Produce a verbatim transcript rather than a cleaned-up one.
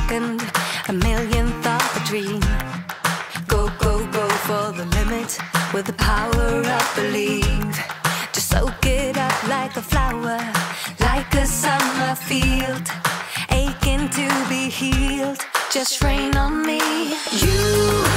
second, a millionth of a dream. Go, go, go for the limit with the power of believe. Just soak it up like a flower, like a summer field, aching to be healed. Just rain on me. You